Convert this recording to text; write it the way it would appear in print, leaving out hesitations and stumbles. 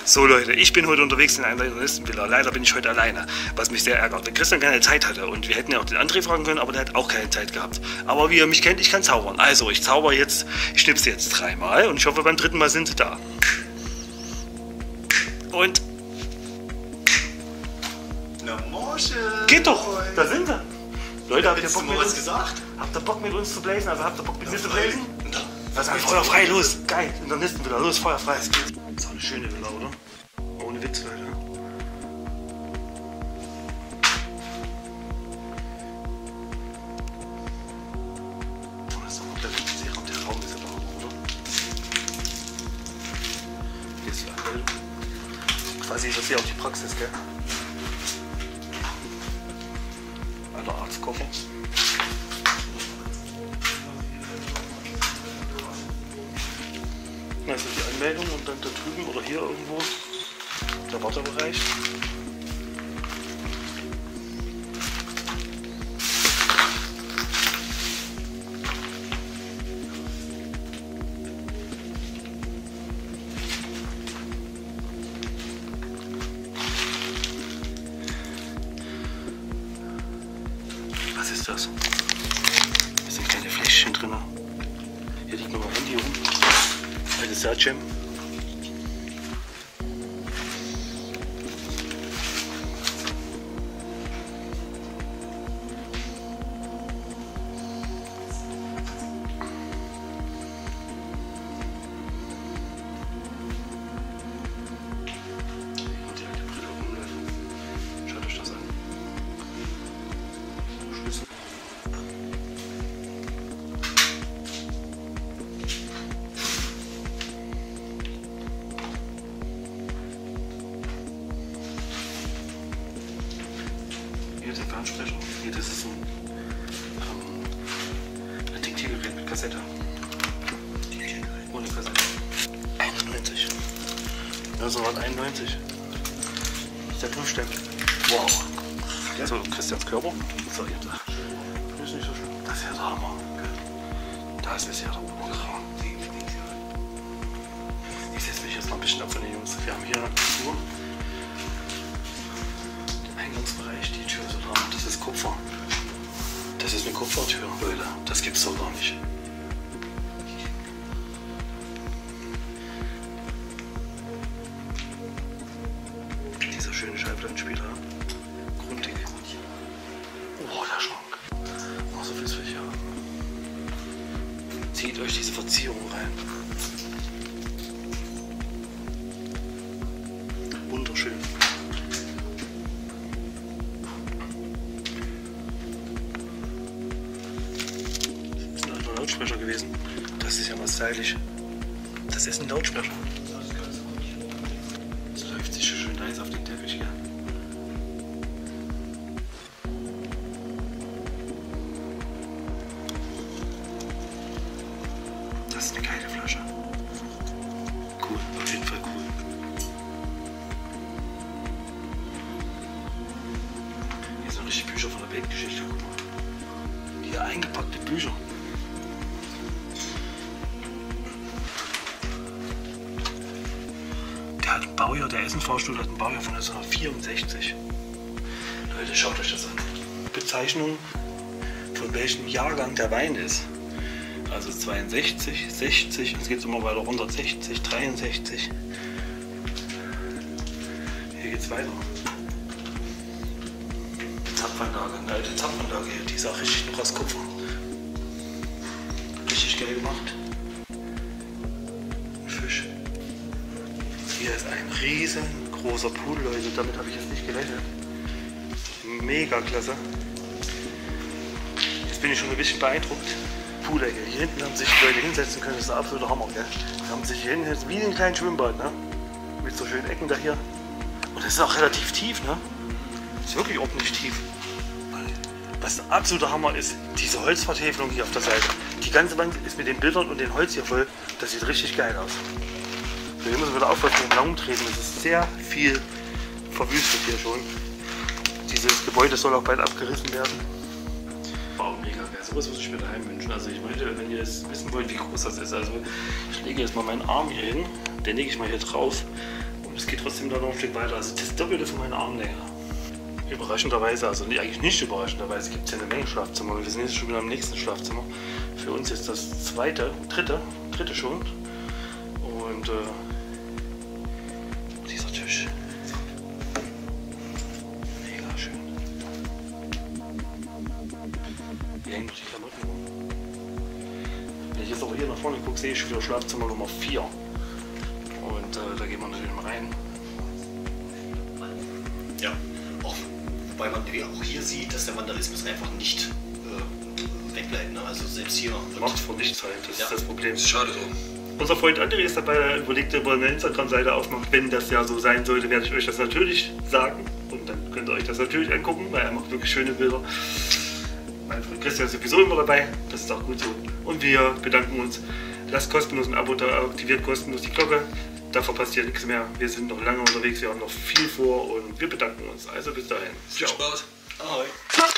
So Leute, ich bin heute unterwegs in einer Journalistenvilla. Leider bin ich heute alleine, was mich sehr ärgert. Der Christian keine Zeit hatte und wir hätten ja auch den André fragen können, aber der hat auch keine Zeit gehabt. Aber wie ihr mich kennt, ich kann zaubern. Also ich zauber jetzt, ich schnipse jetzt 3-mal und ich hoffe beim 3. Mal sind sie da. Und... Na Morsche! Geht doch, da sind sie. Leute, habt ihr Bock mit uns gesagt? Habt ihr Bock mit uns zu blazen? Also habt ihr Bock mit mir zu frei. blazen? Was heißt Feuer frei, los! Geil, in der nächsten Villa, los, Feuer frei. Das ist auch eine schöne Villa, oder? Ohne Witz, Leute. Das ist doch komplett sicher, der Raum ist aber auch, oder? Hier ist die Anmeldung. Quasi ist das hier auch die Praxis, gell? Alter Arztkoffer. Das ist die Anmeldung und dann da drüben oder hier irgendwo der Wartebereich. Was ist das? Hier sind kleine Fläschchen drin. Hier liegt noch ein Handy rum. Eine Search-Gem. Schaut euch das an. Schlüssel. Hier ist der Fernsprecher. Hier, das ist ein Diktiergerät mit Kassette. Ohne Kassette. 91. Ja, so was 91. Das ist der Knuffstempel. Wow. Ja. So, Christians Körper. So, hier da. Das ist nicht so schön. Das ist ja der Hammer. Das ist ja der Oberkram. Ich setze mich jetzt mal ein bisschen ab von den Jungs. Wir haben hier eine Tür. Eingangsbereich, die Tür so dran. Das ist Kupfer. Das ist eine Kupfertür, Leute. Das gibt's doch gar nicht. Dieser schöne Schallplattenspieler. Grundig. Oh, der Schrank. Oh, so viel will ich haben. Zieht euch diese Verzierung rein. Wunderschön. Lautsprecher gewesen. Das ist ja mal stylisch. Das ist ein Lautsprecher. Das läuft sich schön nice auf den Teppich, gell? Das ist eine geile Flasche. Cool, auf jeden Fall cool. Hier sind richtig Bücher von der Weltgeschichte. Guck mal. Hier eingepackte Bücher. Der Essen-Fahrstuhl hat ein Baujahr von 1964. Leute, schaut euch das an. Bezeichnung, von welchem Jahrgang der Wein ist. Also 62, 60, jetzt geht es immer weiter runter, 60, 63. Hier geht es weiter. Zapfanlage, eine alte Zapfanlage hier, die ist auch richtig noch aus Kupfer. Richtig geil gemacht. Fisch. Hier ist ein riesengroßer Pool, Leute. Damit habe ich jetzt nicht gerechnet. Mega klasse. Jetzt bin ich schon ein bisschen beeindruckt. Poolecke. Hier hinten haben sich die Leute hinsetzen können. Das ist der absolute Hammer, gell? Die haben sich hier hinten wie ein kleines Schwimmbad, ne? Mit so schönen Ecken da hier. Und das ist auch relativ tief, ne? Das ist wirklich ordentlich tief. Was der absolute Hammer ist, diese Holzvertäfelung hier auf der Seite. Die ganze Wand ist mit den Bildern und dem Holz hier voll. Das sieht richtig geil aus. Wir müssen wieder aufpassen mit dem Langtreten. Es ist sehr viel verwüstet hier schon. Dieses Gebäude soll auch bald abgerissen werden. Wow, mega geil. Sowas muss ich mir daheim wünschen. Also ich meine, wenn ihr jetzt wissen wollt, wie groß das ist. Also ich lege jetzt mal meinen Arm hier hin, den lege ich mal hier drauf und es geht trotzdem da noch ein Stück weiter. Also das Doppelte von meiner Armlänge. Überraschenderweise, also eigentlich nicht überraschenderweise, gibt es ja eine Menge Schlafzimmer. Wir sind jetzt schon wieder am nächsten Schlafzimmer. Für uns ist das dritte schon. Und dieser Tisch. Mega schön. Hier hängen noch die Klamotten rum. Wenn ich jetzt aber hier nach vorne gucke, sehe ich schon wieder Schlafzimmer Nummer 4. Und da gehen wir natürlich mal rein. Ja, wobei man auch hier sieht, dass der Vandalismus einfach nicht wegbleibt. Ne? Also selbst hier. Macht vor nichts halt, das ist das Problem. Das ist schade so. Unser Freund André ist dabei, der überlegt, ob er eine Instagram-Seite aufmacht. Wenn das ja so sein sollte, werde ich euch das natürlich sagen. Und dann könnt ihr euch das natürlich angucken, weil er macht wirklich schöne Bilder. Mein Freund Christian ist sowieso immer dabei, das ist auch gut so. Und wir bedanken uns. Lasst kostenlos ein Abo da, aktiviert kostenlos die Glocke. Da verpasst ihr nichts mehr. Wir sind noch lange unterwegs, wir haben noch viel vor und wir bedanken uns. Also bis dahin. Viel Spaß. Ahoi.